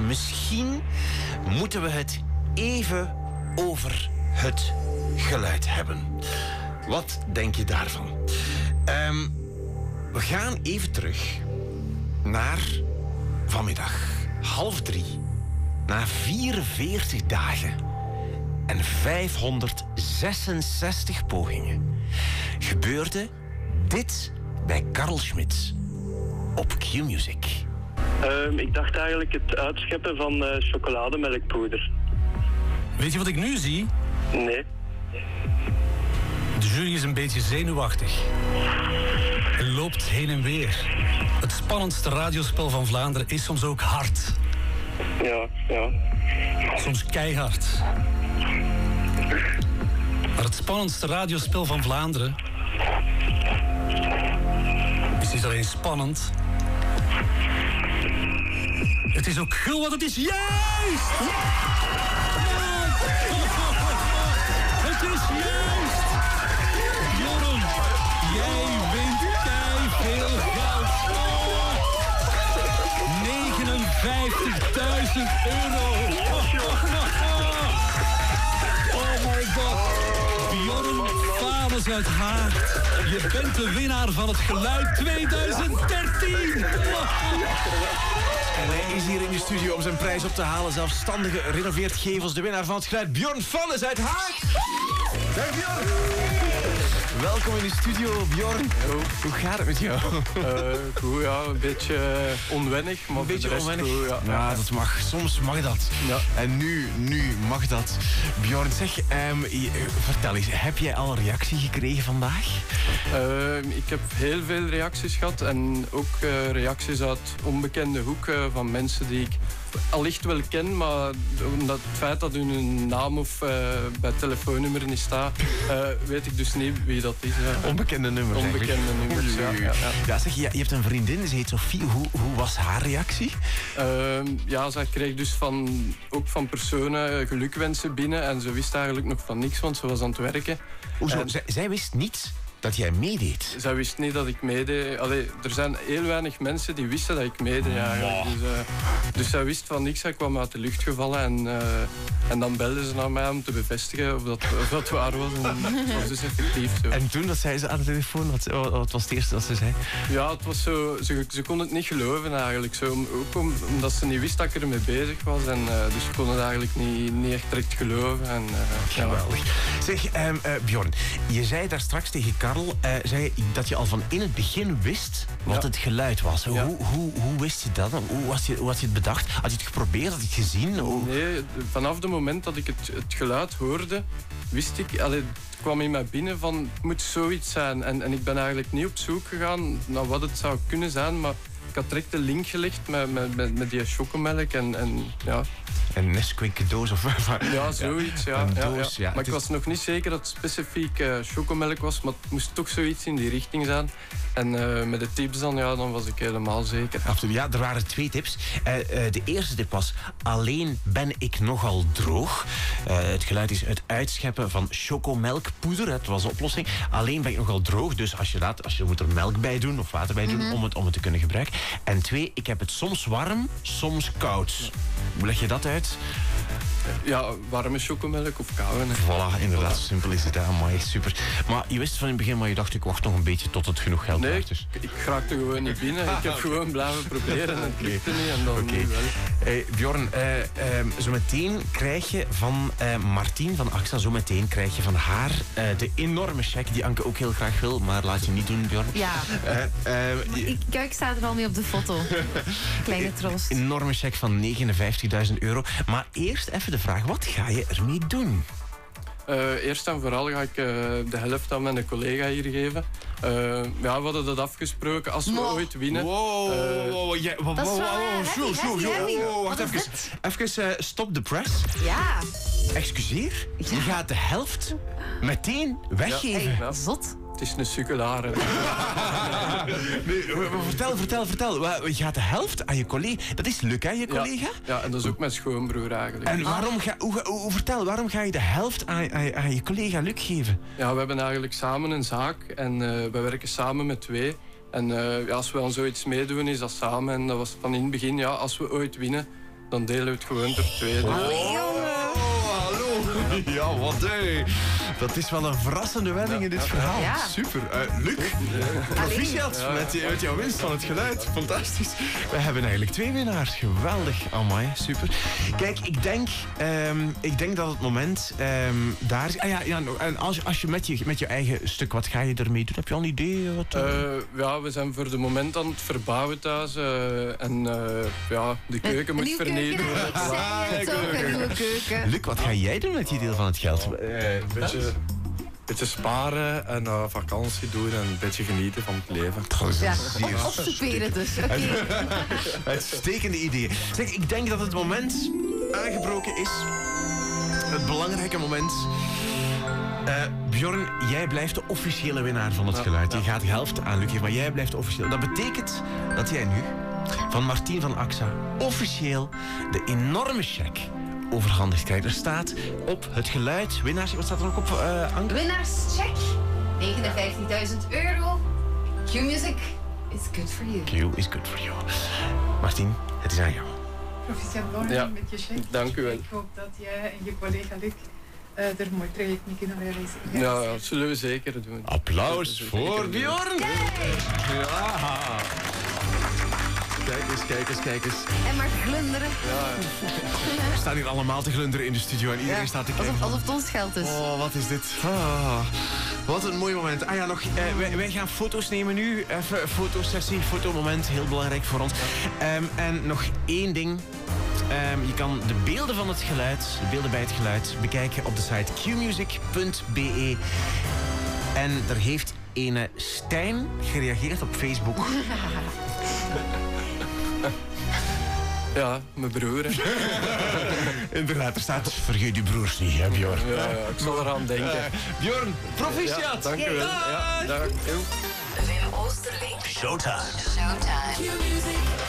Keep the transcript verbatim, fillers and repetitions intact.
misschien moeten we het even over het geluid hebben. Wat denk je daarvan? Um, we gaan even terug naar vanmiddag, half drie. Na vierenveertig dagen en vijfhonderdzesenzestig pogingen gebeurde dit bij Carl Schmitz op Q-Music. Um, ik dacht eigenlijk het uitscheppen van uh, chocolademelkpoeder. Weet je wat ik nu zie? Nee. De jury is een beetje zenuwachtig. En loopt heen en weer. Het spannendste radiospel van Vlaanderen is soms ook hard. Ja, ja. Soms keihard. Maar het spannendste radiospel van Vlaanderen is niet alleen spannend. Het is ook gul, want het is juist! Het is juist! Bjorn, jij wint kei veel geld. negenenvijftigduizend euro. Oh my god. Bjorn Fanes uit Haag. Je bent de winnaar van het Geluid tweeduizend dertien. En hij is hier in de studio om zijn prijs op te halen. Zelfstandige renoveert gevels. De winnaar van het Geluid, Bjorn Fanes uit Haag. Dag Bjorn. Welkom in de studio, Bjorn. Hallo. Hoe gaat het met jou? Uh, goed, ja. Een beetje uh, onwennig. Maar een beetje onwennig? Goed, ja. Ja, dat mag. Soms mag dat. Ja. En nu, nu mag dat. Bjorn, zeg, um, je, vertel eens. Heb jij al een reactie gekregen vandaag? Uh, ik heb heel veel reacties gehad. En ook uh, reacties uit onbekende hoeken van mensen die ik allicht wel ken, maar omdat het feit dat hun naam of uh, bij het telefoonnummer niet staat, uh, weet ik dus niet wie dat is. Uh. Onbekende nummers. Onbekende nummers, ja. ja, ja. Ja, zeg, je, je hebt een vriendin, ze heet Sophie. Hoe, hoe was haar reactie? Uh, ja, zij kreeg dus van, ook van personen gelukwensen binnen en ze wist eigenlijk nog van niks, want ze was aan het werken. Hoezo? En... Zij, zij wist niets dat jij meedeed? Zij wist niet dat ik meedeed. Allee, er zijn heel weinig mensen die wisten dat ik meedeed eigenlijk. Oh. Dus, uh, dus zij wist van niks. Zij kwam uit de lucht gevallen. En, uh, en dan belde ze naar mij om te bevestigen of dat, of dat waar was. En dat was dus effectief zo. En toen dat zei ze aan de telefoon, wat, wat was het eerste dat ze zei? Ja, het was zo, ze, ze kon het niet geloven eigenlijk. Zo, ook om, omdat ze niet wist dat ik ermee bezig was. En, uh, dus ze kon het eigenlijk niet, niet echt direct geloven. En, uh, geweldig. Ja. Zeg, um, uh, Bjorn, je zei daar straks tegen Karel uh, zei dat je al van in het begin wist wat ja. het geluid was. Hoe, ja. hoe, hoe, hoe wist je dat? Hoe, was je, hoe had je het bedacht? Had je het geprobeerd? Had je het gezien? Hoe... Nee, vanaf het moment dat ik het, het geluid hoorde, wist ik... Allee, het kwam in mij binnen van, het moet zoiets zijn. En, en ik ben eigenlijk niet op zoek gegaan naar wat het zou kunnen zijn, maar ik had direct de link gelegd met, met, met, met die chocomelk en, en ja... Een Nesquik doos of... Ja, zoiets, ja. Een ja, doos, ja. ja. Maar ik is... was nog niet zeker dat het specifiek uh, chocomelk was, maar het moest toch zoiets in die richting zijn. En uh, met de tips dan, ja, dan was ik helemaal zeker. Absoluut, ja, er waren twee tips. Uh, uh, de eerste tip was, alleen ben ik nogal droog. Uh, het geluid is het uitscheppen van chocomelkpoeder. Het was de oplossing. Alleen ben ik nogal droog, dus als je, dat, als je moet er melk bij doen of water bij doen, mm-hmm. om, het, om het te kunnen gebruiken. En twee, ik heb het soms warm, soms koud. Hoe leg je dat uit? Ja, warme chocomelk of koude. Voilà, inderdaad, zo simpel is het. Amai, super. Maar je wist van in het begin, maar je dacht, ik wacht nog een beetje tot het genoeg geld nee, was. Dus. ik, ik raakte gewoon niet binnen. Ik heb gewoon blijven proberen en het lukte niet. En dan Oké. Okay. Hey, Bjorn, uh, uh, zometeen krijg je van uh, Martien van AXA, zometeen krijg je van haar uh, de enorme cheque die Anke ook heel graag wil, maar laat je niet doen, Bjorn. Ja. Uh, uh, ik, ik sta er al mee op de foto. Kleine troost. Een enorme cheque van negenenvijftigduizend euro. Maar eerst even de vraag, wat ga je ermee doen? Uh, eerst en vooral ga ik uh, de helft aan mijn collega hier geven. Uh, ja, we hadden dat afgesproken als we wow. ooit winnen. Wow, wow, wow, yeah, wow, dat is wel wow, heavy, wow, heavy, wow, heavy. wow, wacht even. Even uh, stop the press. Ja. Excuseer, ja. Je gaat de helft meteen weggeven. Ja. Hey, zot. Het is een sukkelare. Nee, vertel, vertel, vertel. Je gaat de helft aan je collega. Dat is Luc, hè, je collega? Ja, ja, en dat is ook mijn schoonbroer eigenlijk. En waarom ga, hoe, hoe, vertel, waarom ga je de helft aan, aan, aan je collega Luc geven? Ja, we hebben eigenlijk samen een zaak en uh, we werken samen met twee. En uh, ja, als we aan zoiets meedoen, is dat samen. En dat was van in het begin, ja, als we ooit winnen, dan delen we het gewoon ter tweede. Allee, jongen. Oh, hallo. Ja, wat hé. Dat is wel een verrassende wending in dit verhaal. Ja. Super. Uh, Luc, proficiat met, je- met jouw winst van het geluid. Fantastisch. We hebben eigenlijk twee winnaars. Geweldig. Amai, super. Kijk, ik denk, ehm, ik denk dat het moment ehm, daar is. Ah ja, ja en als, als je met, je met je eigen stuk, wat ga je ermee doen? Heb je al een idee? Wat, uh? Uh, ja, we zijn voor de moment aan het verbouwen thuis. uh, en uh, ja, de keuken moet Nieuwe vernieuwd keuken. worden. Ik zei het ook, een nieuwe keuken. Luc, wat ga jij doen met je deel van het geld? Een beetje, beetje sparen en uh, vakantie doen en een beetje genieten van het leven. Ja, Zeer opsoeperen dus. Oké. uitstekende idee. Zeg, ik denk dat het moment aangebroken is. Het belangrijke moment. Uh, Bjorn, jij blijft de officiële winnaar van het geluid. Je gaat de helft aan Luc geven, maar jij blijft officieel. Dat betekent dat jij nu van Martien van Axa officieel de enorme cheque overhandigd krijgt. Er staat op het geluid, winnaars, wat staat er ook op, uh, Anke? Winnaarscheck, negenenvijftigduizend euro. Q-Music is good for you. Q is good for you. Martien, het is aan jou. Proficiat Bjorn Ja, met je check. dank u wel. Ik hoop dat jij en je collega Luc uh, er een mooi traject mee kunnen realiseren. Ja, ja, dat zullen we zeker doen. Applaus voor Bjorn. Ja. Kijk eens, kijk eens, kijk eens. En maar glunderen. We staan hier allemaal te glunderen in de studio en iedereen Ja, staat te kijken. alsof, alsof het ons geld is. Oh, wat is dit? Ah, wat een mooi moment. Ah ja, nog, eh, wij, wij gaan foto's nemen nu. Even een fotosessie, fotomoment, heel belangrijk voor ons. Ehm, en nog één ding. Ehm, je kan de beelden van het geluid, de beelden bij het geluid, bekijken op de site q music punt b e. En er heeft ene Stijn gereageerd op Facebook. Ja, mijn broer. hè. Inderdaad, er staat, vergeet uw broers niet, hè, Bjorn. Ja, ja, ik zal eraan denken. Uh, Bjorn, Ja, proficiat! dank u wel. Ja, dag. Yo. Wim Oosterlink. Showtime. Showtime.